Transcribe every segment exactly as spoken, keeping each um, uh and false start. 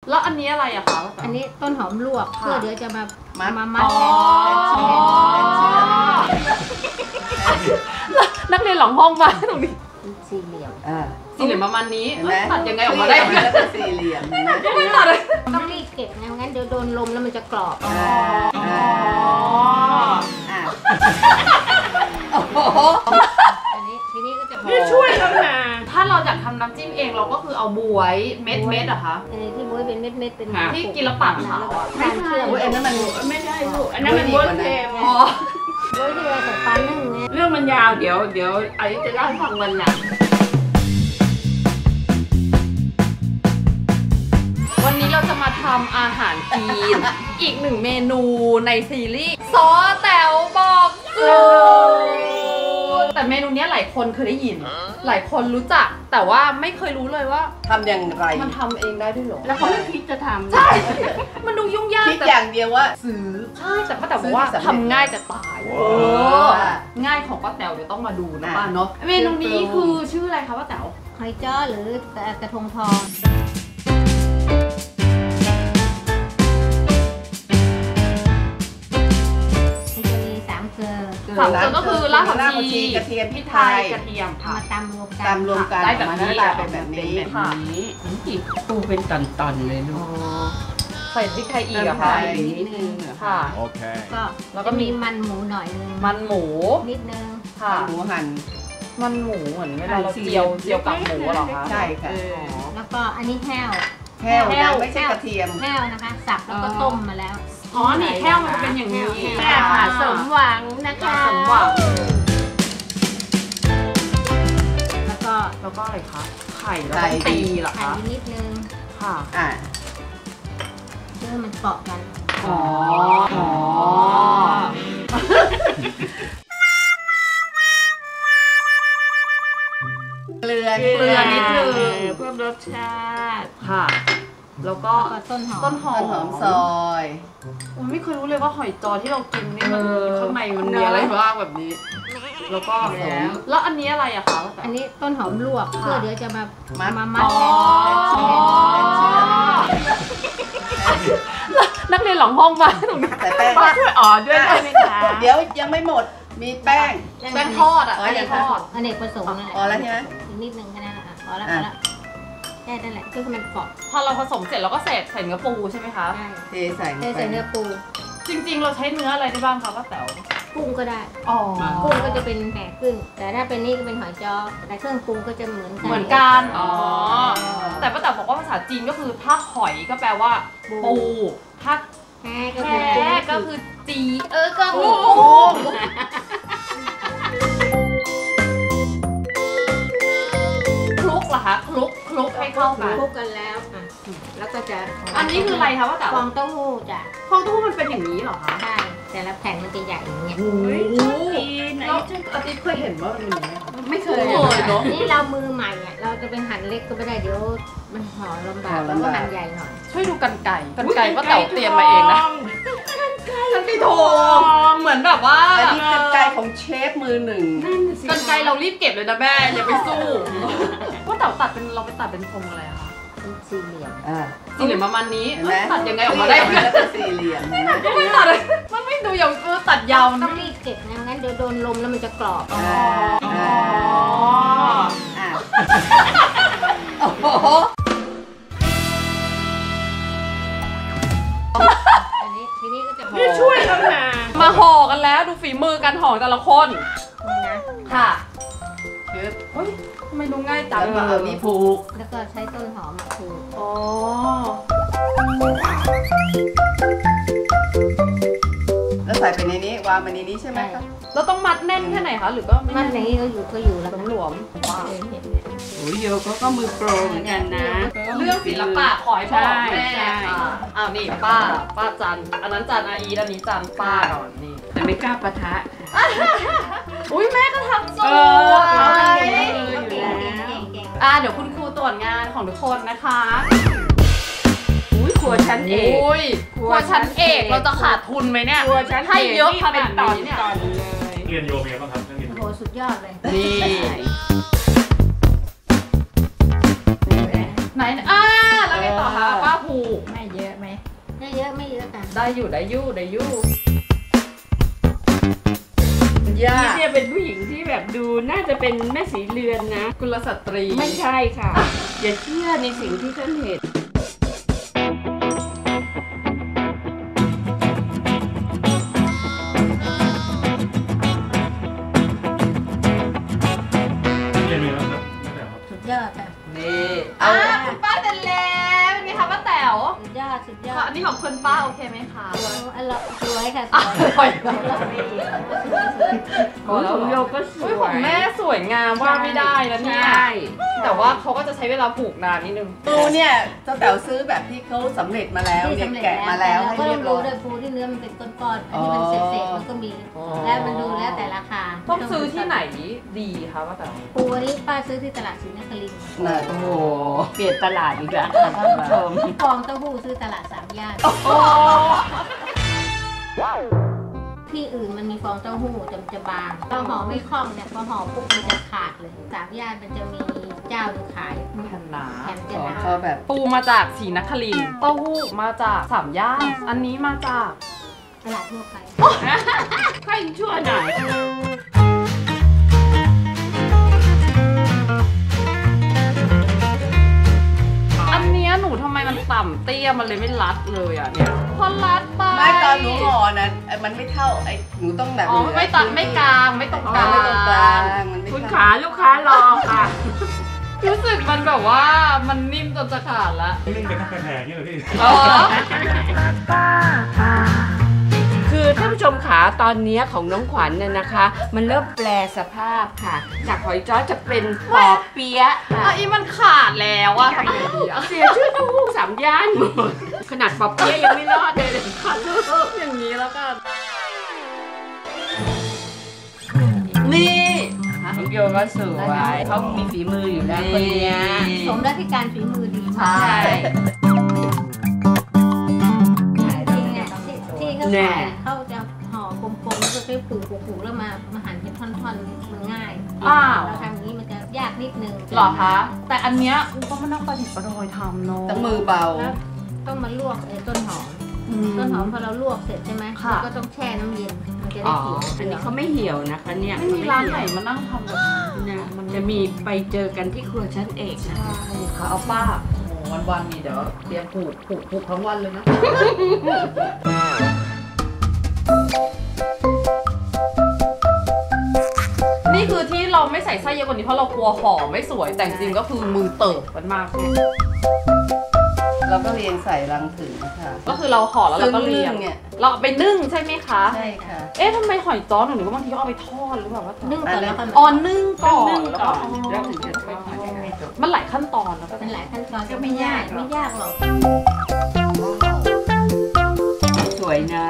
แล้วอันนี้อะไรอะคะอันนี้ต้นหอมลวกเพื่อเดี๋ยวจะมามามัดนักเรียนหลังห้องมาตรงนี้สี่เหลี่ยมสี่เหลี่ยมประมาณนี้ตัดยังไงออกมาได้แล้วเป็นสี่เหลี่ยมยังไม่ตัดเลยต้องรีบเก็บนะงั้นเดี๋ยวโดนลมแล้วมันจะกรอบอันนี้ทีนี้ก็จะนี่ช่วยแล้วนะถ้าเราอยากทำน้ำจิ้มเองเราก็คือเอาบวยเม็ดเม็ดอะคะเออที่บวยเป็นเม็ดเม็ดเป็นที่กินแล้วปากขาวไม่ใช่อันนั้นมันไม่ใช่ลูกอันนั้นมันบวยเค็มอ๋อบวยที่เราใส่ปลานึ่งไงเรื่องมันยาวเดี๋ยวเดี๋ยวไอ้จะเล่าให้ฟังวันหลังวันนี้เราจะมาทำอาหารจีนอีกหนึ่งเมนูในซีรีส์ซอแต๋วบอกสูตรแต่เมนูนี้หลายคนเคยได้ยินหลายคนรู้จักแต่ว่าไม่เคยรู้เลยว่าทำอย่างไรมันทำเองได้ด้วยหรอแล้วเขาไม่คิดจะทำใช่มันดูยุ่งยากคิดอย่างเดียวว่าซื้อใช่แต่ป้าแต๋วบอกว่าทำง่ายจะตายง่ายของป้าแต๋วเดี๋ยวต้องมาดูนะป้าเนาะเมนูนี้คือชื่ออะไรคะป้าแต๋วหอยจ้อหรือกระทงทองสามเกลือก็คือรากผักชีกระเทียมพริกไทยกระเทียมค่ะมาตำรวมกันตำรวมกันได้แบบนี้เป็นแบบนี้ค่ะนี่ปูเป็นตอนๆเลยลูกใส่พริกไทยอีกอะค่ะนิดนึงค่ะโอเคก็แล้วก็มีมันหมูหน่อยนึงมันหมูนิดนึงค่ะหมูหั่นมันหมูเหมือนเวลาเราเจียวเจียวกับหมูหรอคะใช่ค่ะแล้วก็อันนี้แห้วแห้วนะไม่ใช่กระเทียมแห้วนะคะสับแล้วก็ต้มมาแล้วอ๋อนี่แห้วมันเป็นอย่างนี้แม่ค่ะสมหวังนะคะสมหวังแล้วก็แล้วก็อะไรคะไข่แล้วก็ตีเหรอคะนิดนึงค่ะอ่าเพื่อมันเกาะกันอ๋ออ๋อเกลือเกลือนิดนึงเพิ่มรสชาติค่ะแล้วก็ต้นหอมต้นหอมหอมซอยผมไม่เคยรู้เลยว่าหอยจอที่เรากินนี่มันข้างในมันมีอะไรบ้างแบบนี้แล้วก็แล้วอันนี้อะไรอะคะอันนี้ต้นหอมลวกเพื่อเดี๋ยวจะมามามัดนักเรียนหลังห้องมาตรงนี้แต่แป้งช่วยอ๋อด้วยได้ไหมคะเดี๋ยวยังไม่หมดมีแป้งแป้งทอดอะแป้งทอดอเนกประสงค์นั่นแหละพอแล้วใช่ไหมอีกนิดนึงแค่นั้นอ่ะพอแล้วพอแล้วแค่นั่นแหละก็คือมันเกาะพอเราผสมเสร็จเราก็ใส่ใส่เนื้อปูใช่ไหมคะใช่เทใส่เทใส่เนื้อปูจริงๆเราใช้เนื้ออะไรได้บ้างคะป้าแต๋วกุ้งก็ได้อ๋อกุ้งก็จะเป็นแผ่ครึ่งแต่ถ้าเป็นนี่ก็เป็นหอยจ้อแต่เครื่องปรุงก็จะเหมือนกันเหมือนกันอ๋อแต่ป้าแต๋วบอกว่าภาษาจีนก็คือถ้าหอยก็แปลว่าปูถ้าแค่ก็คือแค่ก็คือจีเออก็คือคลุกเหรอคะคลุกคลุกให้เข้ากันคลุกกันแล้วอ่ะแล้วก็จะอันนี้คืออะไรคะป้าแต๋วฟองเต้าหู้จ้ะฟองเต้าหู้มันเป็นอย่างนี้เหรอคะใช่แต่ละแผ่นมันจะใหญ่อย่างเงี้ยโอ้โหแล้วอาทิตย์เคยเห็นว่ามันเป็นอย่างนี้ไม่เคยเนาะนี่เรามือใหม่อ่ะเราจะเป็นหั่นเล็กก็ไม่ได้เดี๋ยวมันห่อลำบากแล้วก็หั่นใหญ่หน่อยช่วยดูกันไก่กันไก่ป้าแต๋วเตรียมมาเองนะกันไก่ทองเหมือนแบบว่าอันนี้กันไก่ของเชฟมือหนึ่งกันไก่เรารีบเก็บเลยนะแม่อย่าไปสู้ป้าแต๋วตัดเป็นเราไปตัดเป็นทรงอะไรคะสี่เหลี่ยมสี่เหลี่ยมประมาณนี้ตัดยังไงออกมาได้แล้วเป็นสี่เหลี่ยมยังไม่ตัดเลยมันไม่ดูอย่างคือตัดยาวต้องรีบเก็บนะงั้นเดี๋ยวโดนลมแล้วมันจะกรอบอ๋อโอ้โหอันนี้ทีนี้ก็จะนี่ช่วยแล้วนะมาห่อกันแล้วดูฝีมือการห่อแต่ละคนนะค่ะคือเฮ้ยทำไมดูง่ายจังมาเอานี่ผูกแล้วก็ใช้ต้นหอมมาผูกอ๋อแล้วใส่ไปในนี้วางไปในนี้ใช่ไหมคะเราต้องมัดแน่นแค่ไหนคะหรือก็มัดในนี้ก็อยู่ก็อยู่แล้วหลวมโอ้ยโยก็ก็มือโปรเหมือนกันนะเรื่องศิลปะขอยบอกแม่ค่ะอ้าวนี่ป้าป้าจันอันนั้นจันอาอีอันนี้จันป้าก่อนนี่แต่ไม่กล้าปะทะอุ้ยแม่ก็ทำสวยอ่าเดี๋ยวคุณครูตรวจงานของทุกคนนะคะอุ้ยครัวชั้นเอกอุ้ยครัวชั้นเอกเราจะขาดทุนไหมเนี่ยครัวชั้นให้เยอะขนาดนี้เนี่ยเรียนโยเป็นไงบ้างครับเรียนโอ้โหสุดยอดเลยนี่ไหนอ่าแล้วไงต่อคะป้าผูกได้อยู่ได้อยู่ได้อยู่ย่าเนี่ยเป็นผู้หญิงที่แบบดูน่าจะเป็นแม่สีเรือนนะกุลสตรีไม่ใช่ค่ะ อย่าเชื่อในสิ่งที่ท่านเห็นเรียนมีแล้วครับไม่แต่ครับสุดยอดค่ะนี่เอาอ่ะคุณป้าเต็นแล้วเป็นไงคะป้าแต๋วสุดยอดสุดยอค่ะดอันนี้ของคุณป้าโอเคไหมคะโอ้อร่อยสวยค่ะสอ่ะวยสวยของของโยก็สอุ้ยวยของแม่สวยงามว่าไม่ได้นะเนี่ยใช่แต่ว่าเขาก็จะใช้เวลาผูกนานนิดนึงปูเนี่ยเจ้าแต๋วซื้อแบบที่เขาสำเร็จมาแล้วที่เนี่ยสำเร็จแกะมาแล้วให้ก็เรีต้ยอบ งร้ดูอยด้วยปูที่เนื้อมันเป็นก้อนๆอันนี้มันเศษๆมันก็มีอ๋อแล้วมันดูแล้วแต่ราคาต้องซื้อที่ไหนดีคะป้าแต๋วปูอันนี้ป้าซื้อที่ตลาดศรีนครินทร์น่ะโอ้โห เปลี่ยนตลาดอีกแล้วค่ะท่านผู้ชมฟองเต้าหู้ซื้อตลาดสามย่านโอ้ที่อื่นมันมีฟองเต้าหู้จะจะบางเราห่อไม่คล่องเนี่ยพอห่อปุ๊บมันจะขาดเลยสามย่านมันจะมีเจ้าหนึงขายแผ่นหนาแผ่นขจะองหนาเขาแบบปูมาจากศรีนครินทร์เต้าหู้มาจากสามย่านอันนี้มาจากตลาดทั่วไปค่อยชั่วหน่อยอันเนี้ยหนูทำไมมันต่ำเตี้ยมันเลยไม่รัดเลยอ่ะเนี่ยพอรัดไปไม่ตอนหนูห่อนะไอ้มันไม่เท่าไอ้หนูต้องแบบอ๋อเหลือไม่ตัดไม่กลางไม่ตรงกกลาลาง งไม่ตรงกลางมันไม่คุณเท่าขาลูกค้ารอค่ะรู้สึกมันแบบว่ามันนิ่มจนจะขาดละนึ่งเป็นข้าวแพงๆนี่เหรอพี่อ๋อคือท่านผู้ชมขาตอนนี้ของน้องขวัญเนี่ยนะคะ มันเริ่มแปลสภาพค่ะ จากหอยจ้อจะเป็นปอเปี๊ยะค่ะอ่ะอีมันขาดแล้วอะทำไงดีอะเสียชื่อเต้าหู้สามย่านหมดขนาดปอเปี๊ยะยังไม่รอดเลยเลยค่ะอย่างนี้แล้วกันนี่น้องโยก็สวยเขามีฝีมืออยู่แล้วคนเนี้ยสมแล้วที่การฝีมือดีใช่มากจริงเนี่ยที่ที่เขาขายเขาจะห่อกลมๆแล้วก็ใช้ผูกผูกๆแล้วมามาหั่นเป็นท่อนๆมันง่ายอ้าวเราทำอย่างนี้มันจะยากนิดนึงหรอคะ แต่อันเนี้ยอูก็มานั่งประดิษฐ์ประดอยทำเนาะต้องมือเบาแล้วต้องมาลวกไอ้ต้นหอมอืมต้นหอมพอเราลวกเสร็จใช่ไหมค่ะเราก็ต้องแช่น้ำเย็นมันจะอ๋ได้อเขียวอันนี้เขาไม่เหี่ยวนะคะเนี่ยไม่มีร้านไหนมานั่งทำแบบนี้นะมันจะมีไปเจอกันที่ครัวชั้นเอกนะใช่ค่ะเอาป้าโอ้วันวันๆมีเดี๋ยวเตรียมผูกผูกผูกทั้งวันเลยนะ นี่คือที่เราไม่ใส่ไส้เยอะกว่านี้เพราะเรากลัวห่อไม่สวย แต่จริงๆก็คือมือเติบมันมากเลยเราก็เรียงใส่รังถึงค่ะก็คือเราห่อแล้วเราก็เรียงซึ่งนึ่งเนี่ยเราเอาไปนึ่งใช่ไหมคะใช่ค่ะเอ๊ะทำไมหอยจ้อหนูนึกว่าบางทีเขาเอาไปทอดหรือเปล่าว่านึ่งก่อนแล้วก็อ๋อนึ่งก่อนนึ่งแล้วก่ก็อนแล้วถึงจะทอดมันหลายขั้นตอนแล้วก็มันหลายขั้นตอนก็ไม่ยากไม่ยากหรอกสวยนะ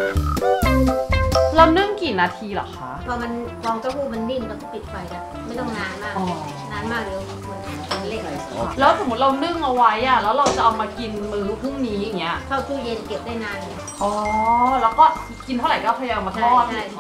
เรานึ่งกี่นาทีเหรอคะพอมันฟองเต้าหู้มันนิ่มเราก็ปิดไฟแล้วไม่ต้องนานมากอ๋อนานมากเดี๋ยวมันเละแล้วสมมติเรานึ่งเอาไว้อะแล้วเราจะเอามากินมื้อพรุ่งนี้อย่างเงี้ยเข้าตู้เย็นเก็บได้นานเลยอ๋อ แล้วก็กินเท่าไหร่ก็พยายามมาทใช่อดใช่ใช่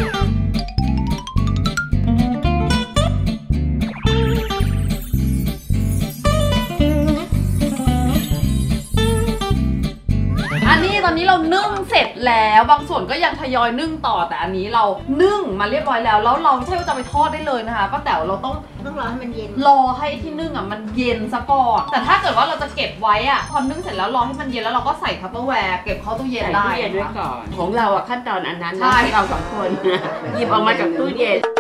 อันนี้ตอนนี้เรานึ่งเสร็จแล้วบางส่วนก็ยังทยอยนึ่งต่อแต่อันนี้เรานึ่งมาเรียบร้อยแล้วแล้วเราไม่ใช่ว่าจะไปทอดได้เลยนะคะป้าแต๋วเราต้องต้องรอให้มันเย็นรอให้ที่นึ่งอ่ะมันเย็นซะก่อนแต่ถ้าเกิดว่าเราจะเก็บไว้อ่ะพอนึ่งเสร็จแล้วรอให้มันเย็นแล้วเราก็ใส่ทัพเปอร์แวร์เก็บเข้าตู้เย็นใส่ได้ตู้เย็นไว้ก่อน ของเราอะขั้นตอนอันนั้นใช่นะเราสองคนหยิบออกมาจากตู้เย็น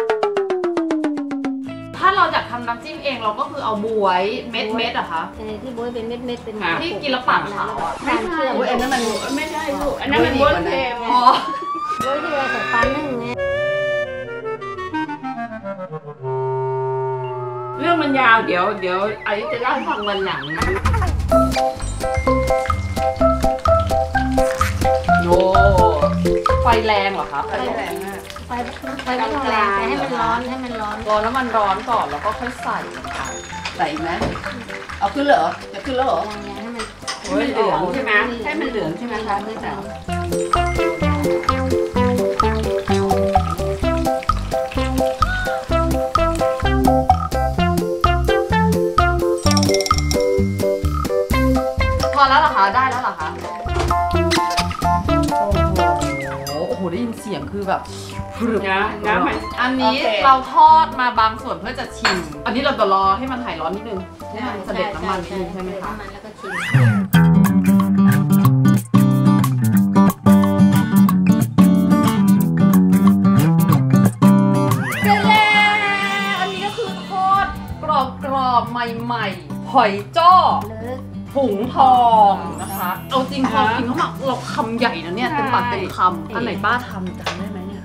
ถ้าเราอยากทำน้ำจิ้มเองเราก็คือเอาบวยเม็ดเม็ดๆอะคะเออที่บ๊วยเป็นเม็ดเม็ดๆเป็นค่ะที่กินแล้วปากขาวอะทานเชื่อมโอ้ยอันนั้นมันไม่ได้ลูกอันนั้นมันบ้วนเค็มอ๋อบ๊วยที่เราใส่ปลานึ่งไงเรื่องมันยาวเดี๋ยวเดี๋ยวไอ้จะเล่าให้ฟังวันหลังนะโยไฟแรงเหรอคะไฟไม่แรแรง งมากไฟไฟไม่ต้องแรงแต่ให้มันร้อนให้มันร้อนรอน้ำมันร้อนก่อนแล้วก็ค่อยใส่ลงไปใส่อีกไหมเอาขึ้นเหรอจะขึ้นแล้วเหรออย่างอย่างให้มันให้มันเหลืองใช่ไหมให้มันเหลืองใช่ไหมคะพี่สาวพอแล้วเหรอคะได้แล้วเหรอคะได้ยินเสียงคือแบบพรึบนะนะมันอันนี้โอเคเราทอดมาบางส่วนเพื่อจะชิม อันนี้เราจะรอให้มันหายร้อนนิดนึงให้มันเสด็จน้ำมันนิดนึงใช่ไหมคะน้ำมันแล้วก็ชิมเสร็จแล้วอันนี้ก็คือทอดกรอบกรอบๆใหม่ๆหอยจ้อหรือถุงทองนะคะ เอาจริงพอกินเข้ามาเราคำใหญ่นะเนี่ยเต็มปากเต็มคำอันไหนป้าทำจำได้ไหมเนี่ย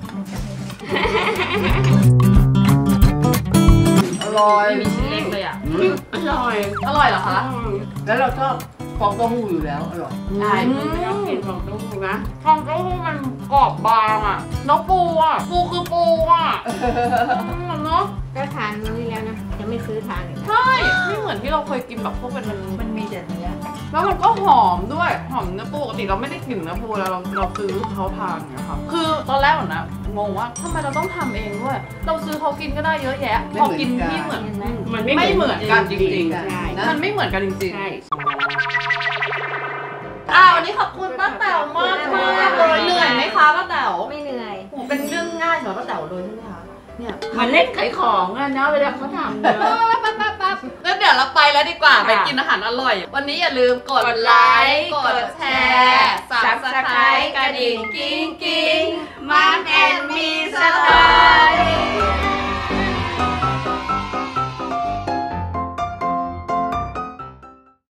อร่อยมีชิ้นเล็กเลยอ่ะอืมอร่อยอร่อยเหรอคะอืมแล้วเราชอบฟองเต้าหู้อยู่แล้วอร่อยใช่คุณไม่ต้องกินของลูกนะฟองเต้าหู้มันกรอบบางอ่ะน้องปูอ่ะปูคือปูอ่ะเนาะก็ทานมื้อนี้แล้วนะ จะไม่ซื้อทานอีกแล้วใช่ไม่เหมือนที่เราเคยกินแบบพวกเป็นมันมันมีแต่เนื้อแล้วมันก็หอมด้วยหอมเนื้อปูปกติเราไม่ได้กลิ่นเนื้อปูแล้วเราเราซื้อเขาทานเนี่ยค่ะคือตอนแรกอะนะงงว่าทำไมเราต้องทำเองด้วย เราซื้อเขากินก็ได้เยอะแยะพอกินที่เหมือนเห็นไหมมันไม่ไม่เหมือนกันจริงๆใช่ๆมันไม่เหมือนกันจริงใช่ๆอ่าวันนี้ขอบคุณป้าแต๋วมากมากๆเลยเหนื่อยไหมคะป้าแต๋วไม่เหนื่อยโหเป็นเรื่องง่ายสำหรับป้าแต๋วเลยใช่ไหมคะเนี่ยมันเล่นขายของอะเนาะเวลาเขาทำเนอะแล้วเดี๋ยวเราไปแล้วดีกว่าค่ะไปกินอาหารอร่อย วันนี้อย่าลืมกดกดไลไลค์ค์ กดกดแชแชร์ร์ Subscribe กระดิ่งกิ้ง